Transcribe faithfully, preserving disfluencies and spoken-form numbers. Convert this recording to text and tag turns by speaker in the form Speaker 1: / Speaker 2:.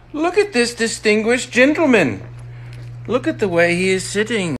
Speaker 1: Look at this distinguished gentleman. Look at the way he is sitting.